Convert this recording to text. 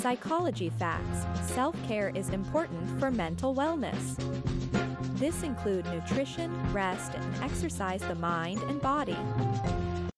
Psychology facts: self-care is important for mental wellness. This includes nutrition, rest, and exercise the mind and body.